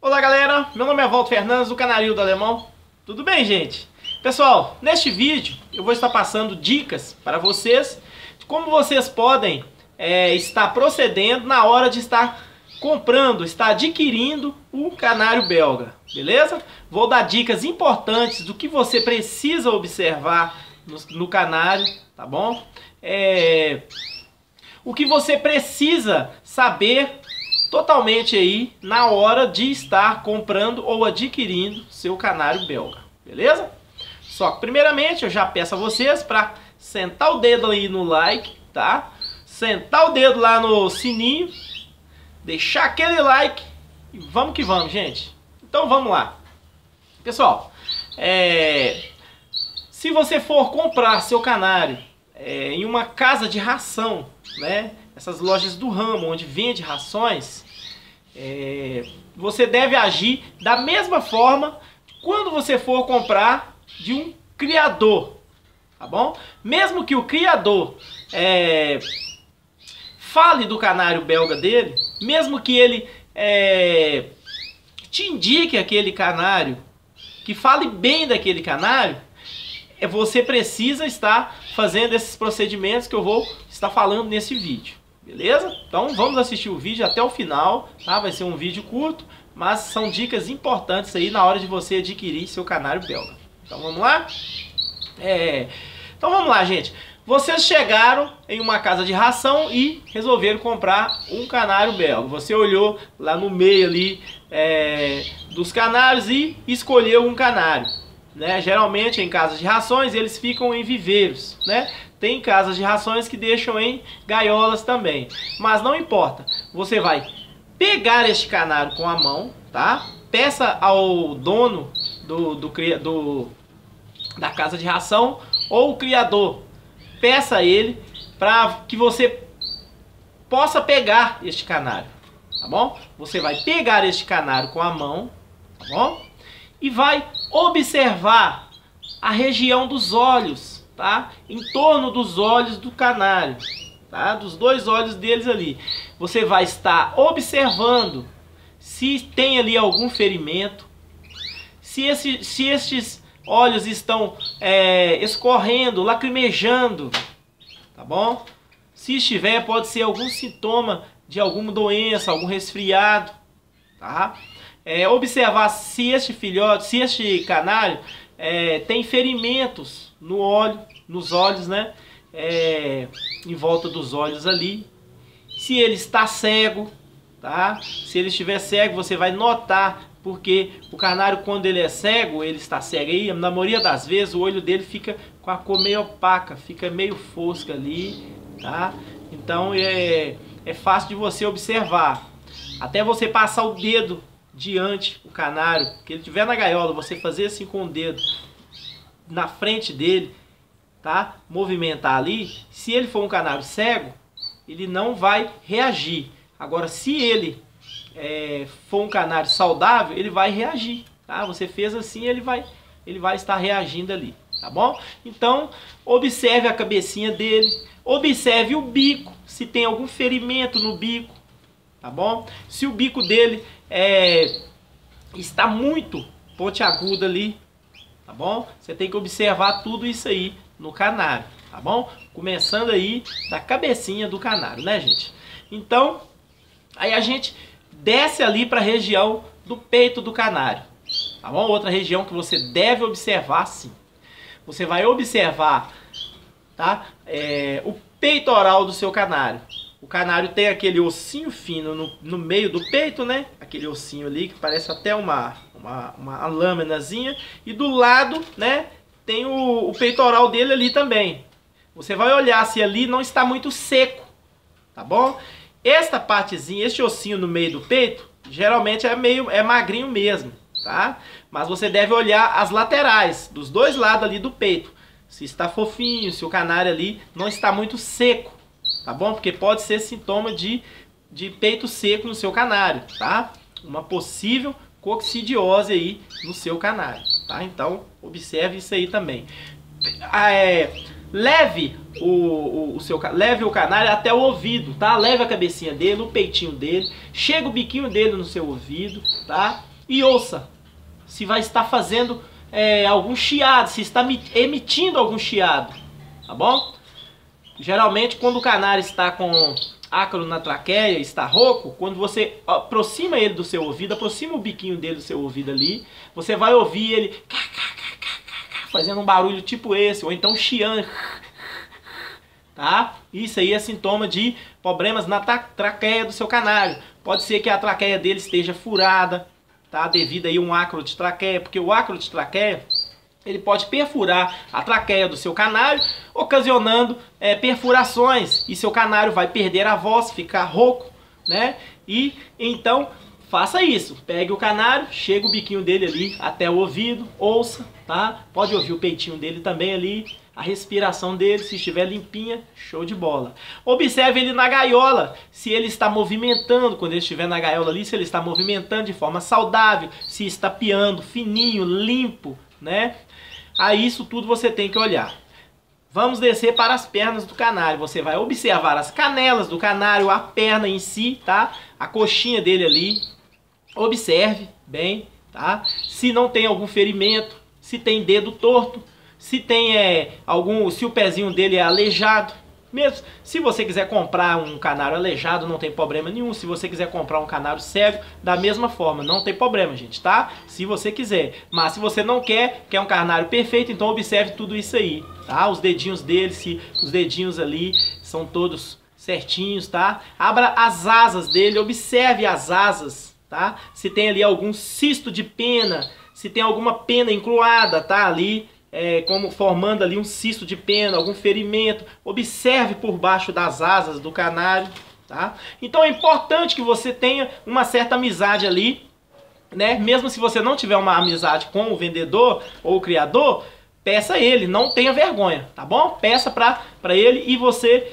Olá galera, meu nome é Walter Fernandes do Canarinho do Alemão. Tudo bem, gente? Pessoal, neste vídeo eu vou estar passando dicas para vocês de como vocês podem estar procedendo na hora de estar comprando, estar adquirindo um canário belga, beleza? Vou dar dicas importantes do que você precisa observar no canário, tá bom? O que você precisa saber totalmente aí na hora de estar comprando ou adquirindo seu canário belga, beleza? Só que primeiramente eu já peço a vocês para sentar o dedo aí no like, tá? Sentar o dedo lá no sininho, deixar aquele like e vamos que vamos, gente. Então vamos lá. Pessoal, se você for comprar seu canário em uma casa de ração, né? Essas lojas do ramo onde vende rações, você deve agir da mesma forma quando você for comprar de um criador, tá bom? Mesmo que o criador fale do canário belga dele, mesmo que ele te indique aquele canário, que fale bem daquele canário, você precisa estar fazendo esses procedimentos que eu vou estar falando nesse vídeo. Beleza? Então vamos assistir o vídeo até o final, tá? Vai ser um vídeo curto, mas são dicas importantes aí na hora de você adquirir seu canário belga. Então vamos lá? Então vamos lá, gente. Vocês chegaram em uma casa de ração e resolveram comprar um canário belga. Você olhou lá no meio ali dos canários e escolheu um canário, né? Geralmente em casas de rações eles ficam em viveiros, né? Tem casas de rações que deixam em gaiolas também, mas não importa. Você vai pegar este canário com a mão, tá? Peça ao dono da casa de ração ou o criador, peça a ele para que você possa pegar este canário, tá bom? Você vai pegar este canário com a mão, tá bom? E vai observar a região dos olhos, tá? Em torno dos olhos do canário, tá? Dos dois olhos deles ali. Você vai estar observando se tem ali algum ferimento, se estes olhos estão escorrendo, lacrimejando, tá bom? Se estiver, pode ser algum sintoma de alguma doença, algum resfriado, tá? Observar se este filhote, se este canário tem ferimentos no olho, nos olhos, né? Em volta dos olhos ali. Se ele está cego, tá? Se ele estiver cego, você vai notar, porque o canário, quando ele é cego, ele está cego aí, na maioria das vezes o olho dele fica com a cor meio opaca, fica meio fosca ali, tá? Então é fácil de você observar. Até você passar o dedo diante o canário, que ele estiver na gaiola, você fazer assim com o dedo na frente dele, tá? Movimentar ali. Se ele for um canário cego, ele não vai reagir. Agora, se ele for um canário saudável, ele vai reagir, tá? Você fez assim, ele vai estar reagindo ali, tá bom? Então, observe a cabecinha dele, observe o bico, se tem algum ferimento no bico, tá bom? Se o bico dele está muito pontiagudo ali, tá bom? Você tem que observar tudo isso aí no canário, tá bom? Começando aí da cabecinha do canário, né, gente? Então, aí a gente desce ali para a região do peito do canário, tá bom? Outra região que você deve observar, sim. Você vai observar, tá? O peitoral do seu canário. O canário tem aquele ossinho fino no meio do peito, né? Aquele ossinho ali que parece até uma lâminazinha. E do lado, né, tem o peitoral dele ali também. Você vai olhar se ali não está muito seco, tá bom? Esta partezinha, este ossinho no meio do peito, geralmente é magrinho mesmo, tá? Mas você deve olhar as laterais, dos dois lados ali do peito. Se está fofinho, se o canário ali não está muito seco, tá bom? Porque pode ser sintoma de peito seco no seu canário, tá? Uma possível coccidiose aí no seu canário, tá? Então, observe isso aí também. Leve o canário até o ouvido, tá? Leve a cabecinha dele, o peitinho dele, chega o biquinho dele no seu ouvido, tá? e ouça se vai estar fazendo algum chiado, se está emitindo algum chiado, tá bom? Geralmente quando o canário está com ácaro na traqueia, está rouco, quando você aproxima ele do seu ouvido, aproxima o biquinho dele do seu ouvido ali, você vai ouvir ele fazendo um barulho tipo esse, ou então chiando, tá? Isso aí é sintoma de problemas na traqueia do seu canário. Pode ser que a traqueia dele esteja furada, tá? Devido aí a um ácaro de traqueia, porque o ácaro de traqueia ele pode perfurar a traqueia do seu canário, ocasionando perfurações, e seu canário vai perder a voz, ficar rouco, né? E então faça isso, pegue o canário, chega o biquinho dele ali até o ouvido, ouça, tá? Pode ouvir o peitinho dele também ali, a respiração dele, se estiver limpinha, show de bola. Observe ele na gaiola, se ele está movimentando, quando ele estiver na gaiola ali, se ele está movimentando de forma saudável, se está piando fininho, limpo, né? Aí isso tudo você tem que olhar. Vamos descer para as pernas do canário. Você vai observar as canelas do canário, a perna em si, tá? A coxinha dele ali. Observe bem, tá? Se não tem algum ferimento, se tem dedo torto, se tem se o pezinho dele é aleijado. Mesmo se você quiser comprar um canário aleijado, não tem problema nenhum. Se você quiser comprar um canário cego, da mesma forma, não tem problema, gente, tá? Se você quiser. Mas se você não quer um canário perfeito, então observe tudo isso aí, tá? Os dedinhos dele, se os dedinhos ali são todos certinhos, tá? Abra as asas dele, observe as asas, tá? Se tem ali algum cisto de pena, se tem alguma pena encruada, tá? Ali, como formando ali um cisto de pena, algum ferimento. Observe por baixo das asas do canário, tá? Então é importante que você tenha uma certa amizade ali, né? Mesmo se você não tiver uma amizade com o vendedor ou o criador, peça a ele, não tenha vergonha, tá bom? Peça para ele e você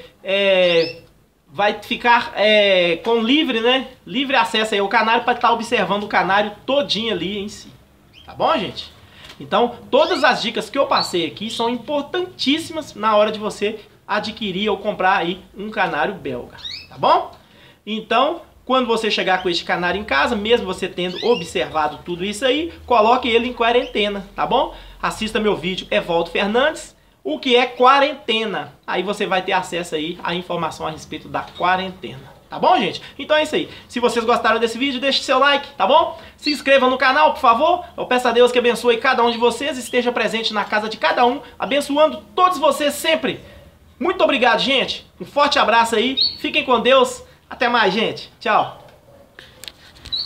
vai ficar com livre acesso aí ao canário para estar observando o canário todinho ali em si, tá bom, gente? Então, todas as dicas que eu passei aqui são importantíssimas na hora de você adquirir ou comprar aí um canário belga, tá bom? Então, quando você chegar com este canário em casa, mesmo você tendo observado tudo isso aí, coloque ele em quarentena, tá bom? Assista meu vídeo Evaldo Fernandes, o que é quarentena. Aí você vai ter acesso aí à informação a respeito da quarentena. Tá bom, gente? Então é isso aí. Se vocês gostaram desse vídeo, deixe seu like, tá bom? Se inscreva no canal, por favor. Eu peço a Deus que abençoe cada um de vocês, esteja presente na casa de cada um, abençoando todos vocês sempre. Muito obrigado, gente. Um forte abraço aí. Fiquem com Deus. Até mais, gente. Tchau.